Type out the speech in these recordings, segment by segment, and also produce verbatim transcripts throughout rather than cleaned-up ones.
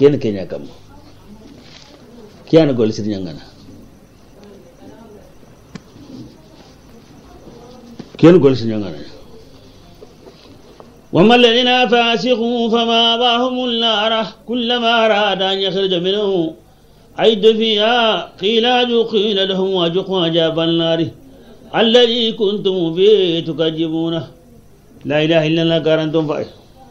ken kenya kam kiana gol sirnya ngana ken gol sirnya ngana وما الذين فاسقوا فما أباهم النار كلما أراد أن يخرج منه عيد فيها قيل قيل لهم وجقوا عذاب النار الذي كنتم به تكذبونه لا إله إلا الله كارنتم فاي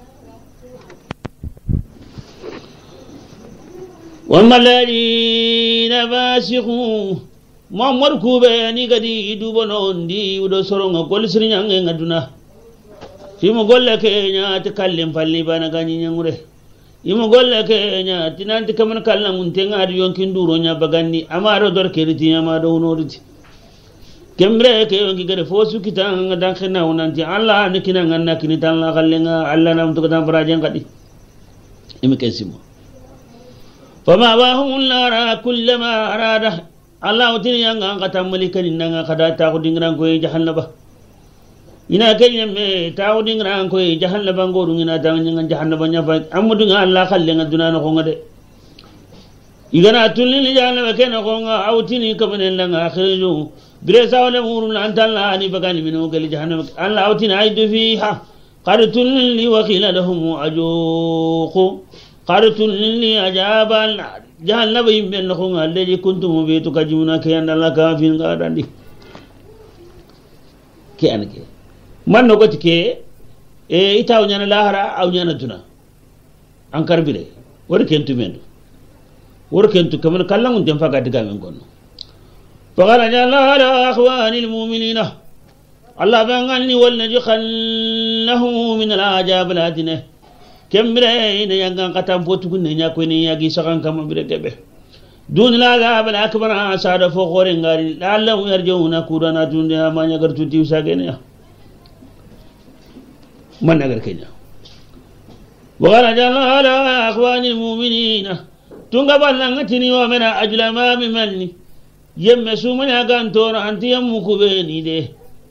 وما الذين فاسقوا ما مركوبين قدي يدوبون دي ودسرون كل سرين عندنا Imo golle kenya te kallim falli bana gani nyangure imo golle kenya tinanti kaman kallan untenga adi yonkin duro nya bagandi amaro dor keriti amado honoriti kemre ke yonki gare fosu kitanga dan khina unanti Allah ne kina nganna kini tan la kallenga Allah nam to tan brajen kadi imi kesimo fama wahum lara kullama arada Allah utini yanga ngata malikan nanga kada ta ko dingran ko jahannaba ina kenya me tawding ran ko jahannaba ngoru ina tan ngan jahannaba nya fa amudu nga Allah khalle nga dunana ko ngade igana tulni jahannaba ken ko nga awtini kamane la nga akhiru bire sawle murun antalla ani bagani minu gal jahannaba Allah awtina aidu fiha qaratun li wa qila lahum ajuqu qaratun li ajaban jahannaba yimbe ko nga leji kuntum bi tukajuna kayan Allah kafin ngadandi ke anake man no goti ke e itaw nyana lahara aw nyana duna an karbire wor kentu men wor kentu kaman kallangun dem faga diga men gonno faqala jalla ala akhwani almu'minina allah bangalni wal najkhallahu min alajab aladina kembre ina yanga katam potugun ne nyako ne yagi sakan kam bire gebe dun la la bal akbar asada fo gore ngari la allah yarjuna kudana dunde ma nyagar tuti usagene ya من نقدر كذا وقال جل على أخوان المؤمنين تنقبل لنتني ومن أجل ما بمني يمسوا من أكان تور أنت يمك بيني ده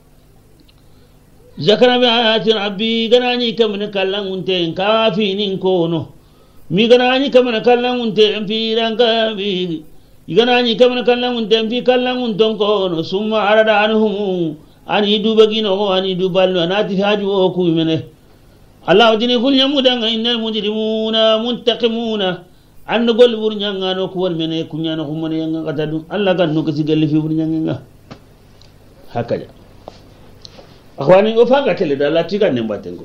ذكر بآيات ربي غناني كمن كلام أنتين كافين كونو مي غناني كمن كلام أنتين في رنكبي غناني كمن كلام أنتين في كلام أنتون كونو ثم أراد عنهم أن يدو بغينه أن يدو بالو أناتي هاجو وكوي منه الله وديني كل يمودان إن المجرمون منتقمون أن نقول برنيانا نكور منه كنيانا خمنا ينغا قتادو الله كان نكسي قال في برنيانا هكذا أخواني أفاقا تلد الله تيغا نمباتنكو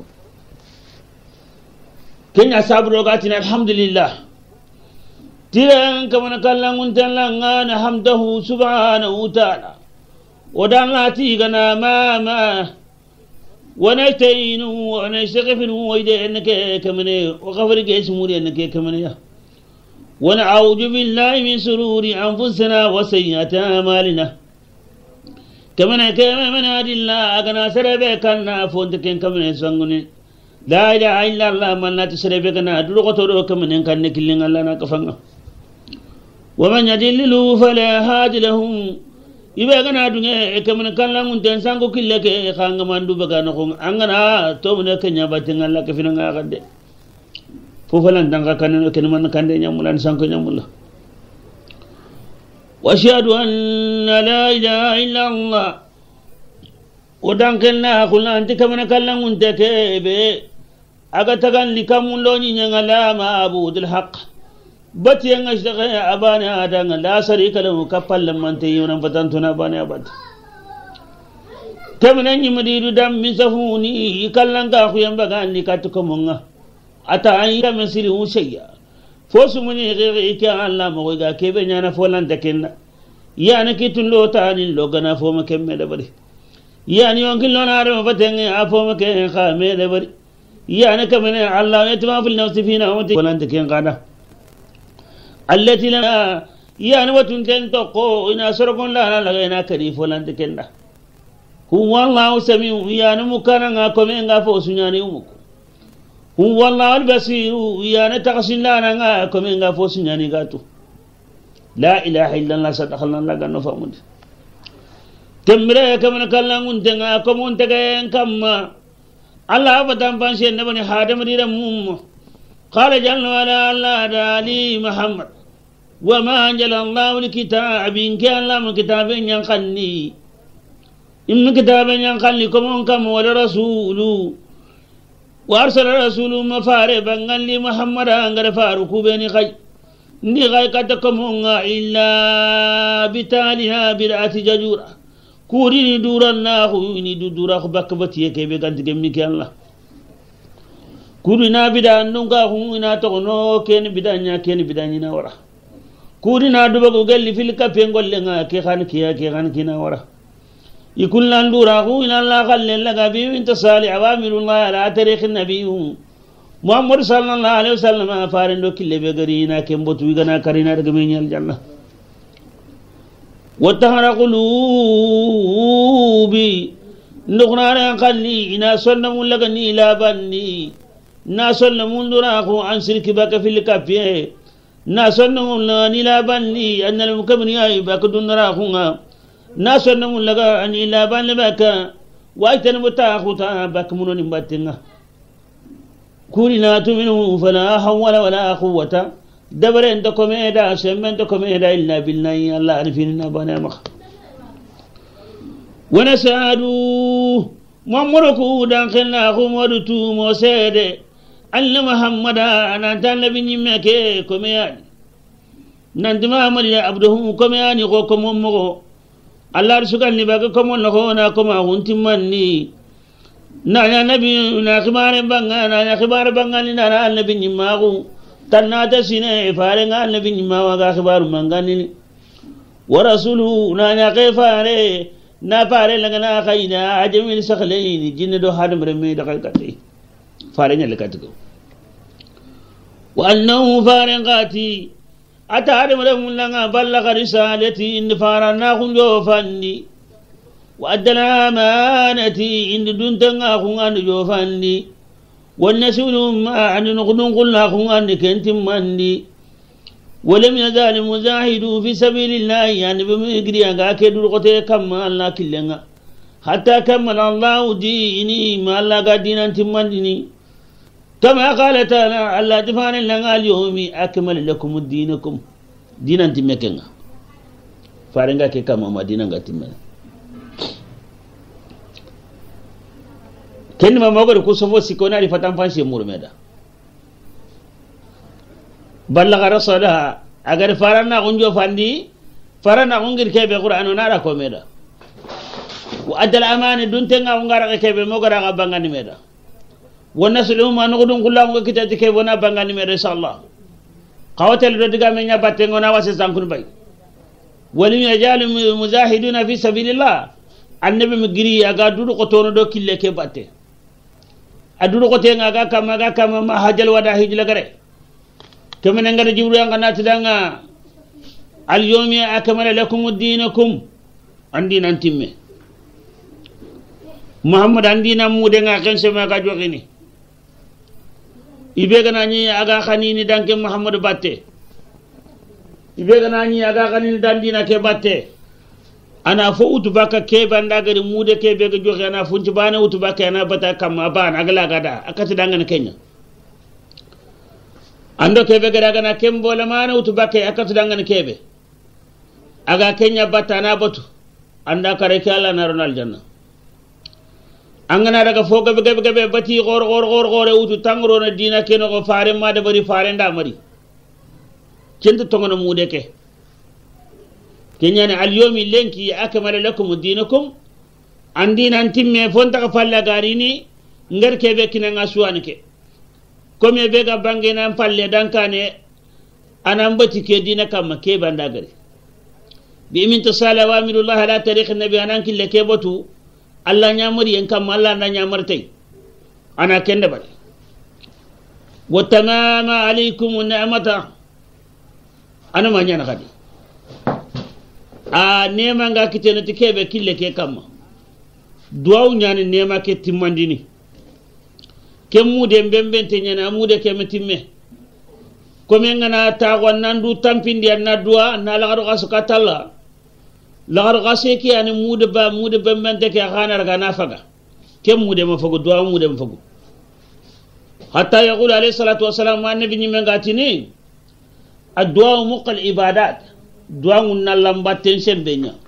كنيا صابرو قاتنا الحمد لله تيغا كمان كالله منتلنا حمده سبحانه وتعالى ودان لا تيغنا ما ما ونستعينه ونستغفره ويدي انك كمن وغفر اسمه انك كمن ونعوذ بالله من شرور انفسنا وسيئات اعمالنا كمن كمن هدي الله اغنا سربكنا فونتك كمن سنغني لا اله الا الله من لا تسربكنا دلوقتو كمن كان كلين الله نكفنا ومن يضلل فلا هادي لهم ibe gana dunge e kamen kallangun ten sango kille ke khanga mandu baga no angana to mun kenya batin Allah ke fina nga gadde fofalan danga kanen ken man kande nyamulan sanko nyamulla wa ashhadu anna la ilaha illa Allah odankenna khulan ti kamen kallangun te ke be aga tagan likamun lo ni nyangala ma abudul haqq bati yang ashtaga abana adanga la sarika lahu kapal man tayuna batantuna bana abad kamana ni madidu dam misafuni kallanga khu yamba gandi katukomonga ata ayya masiri usayya fosu muni gere ika Allah mo ga kebe nyana folan takenna yani kitun lo tani lo gana fo ma kemme da bari yani yonkin lo na ro batenge afo ma ke khame da bari yani kamana Allah yatma fil nafsi fina wa folan taken gada التي لنا يعني وتنتن تقو إن أسرقون لنا لغينا كريف ولن تكنا هو الله سميع يعني مكانا كمين غفوس يعني أمك هو الله البصير يعني تقسم لنا كمين غفوس يعني غاتو لا إله إلا الله صدقنا الله قال نفهمون كمرة كمن كلام تنا كمون تكين كم الله بدم بانشين نبني هذا مريرا مم قال جل وعلا الله دالي محمد وما أنزل الله الكتاب إن كان الله من كتاب ينقلني إن كتاب ينقلني كم كم ولا رسول وأرسل رسول مفاربا لي محمد أنقل فاروق بني خي ni gai kata kamunga illa bitaliha bid'ati jajura kuri ni duran na hu ni dudura ko bakbati yake be ganti gemmi ki Allah kuri na bidan nunga hu ina to no ken bidanya ken bidanya na wara kuri na duba ko galli fil kape ngolle nga ke khan kiya ke khan kina wara ikullan dura hu ina Allah khalle laga bi min tasali awamilullah ala tariq an-nabiyyu محمد صلى الله عليه وسلم فارندو كله بغرينا كمبوتو يغنا كارينا دغمين الجنه وتهر قلوبي نغنا قلي انا سنم لغني لا بني نا سنم دراخو عن شرك بك في الكافيه نا سنم لغني لا بني ان المكمن ياي بك دراخو نا سنم لغني لا بن بك وايتن متاخو تا بك منن باتنا كورنا تمنه فلا حول ولا قوة دبر انت كوميدا سمنت كوميدا إلا بالله الله عرفنا بنا مخ ونسألوا ممركو دانخنا خمرتو موسيد أن محمد أنا تنبي نمك كوميان نندما مريا عبده كوميان يقوكم مغو الله رسول نباك كمون نخونا كما هنتمني nanya nabi na khibare banga nanya khibare banga ni na nabi nyimagu tanata sine fare nga nabi nyimawa ga khibaru mangani wa rasulu nanya khifare na fare laga na khayna ajamil sakhlain jinne do hadam reme da kati fare nya lekati wa annahu fare ngati ata hadam reme langa ballaga risalati in farana khunjo fanni وأدى الأمانة عند دون تنغاخون عند جوفاندي والنسول ما عند نقدون قلناخون عند كنت ماندي ولم يزال مجاهدوا في سبيل الله يعني بمجري أنك درقته كما الله كلنا حتى كمل الله ديني ما الله قدين أنت ماندني كما قال تعالى الله دفعنا لنا اليوم أكمل لكم دينكم دين أنت مكنا فارنغا كما ما دين أنت مكنا kenni ma mogor ko sofo sikona ri fatan fansi murmeda ballaga rasala agar farana gonjo fandi farana gongir kebe qur'an na ra ko meda wa adal amani dunte nga ngara kebe mogora ga bangani meda wonna sulu ma no dun kullam ko kitati kebe na bangani meda inshallah qawatel do diga me nya batte ngona wase sankun bay wali yajal mujahiduna fi sabilillah annabi mi giri aga dudu ko tono do kille ke batte adudu ko tenga ga kama ga kama ma hajal wada hijla gare kemene ngada jibril nga natidanga al yawmi akmala lakum dinakum andina timme muhammad andina mude nga kense ma ga jogini ibe gana ni aga khanini danke muhammad batte ibe gana ni aga khanini dandina ke batte ana fo utubaka ke banda gari mude ke be ga joxe ana funci bana utubaka ana bata kam bana agala gada akati dangan kenya ando ke be gada gana kembo la mana utubaka akati dangan kebe aga kenya bata na batu anda kare ke Allah na ronal janna angana daga foga be be be bati gor gor gor gore utu tangro na dina ke no faare ma de bari faare nda mari kenta tongono mude ke kenyane al-yawmi lenki akmala lakum dinakum andina antimme fonta ka falla garini ngar kebe kinanga suwanike comme be ga bangena falle dankane anam bati ke dina kam ke banda gari bi min tasala wa amirullah ala tariq nabi anan kille ke botu Allah nyamuri en kam Allah na nyamartay ana kende bari wa tamama alaykum ni'mata ana ma nyana kadi a nema nga kitene tikebe kille ke kamma duwaw nyani nema ke timmandini ke mude mbembente nyana mude ke metimme ko men ngana ta wonnandu tampindi na duwa na la gado gasu katalla la gado gasu ki ani mude ba mude bembente ke khana raga na faga ke mude ma fago duwa mude ma fago hatta yaqulu alayhi salatu wassalam ma nabi ni mengatini addu'a muqal ibadat du'a ngun nalam batten sembenya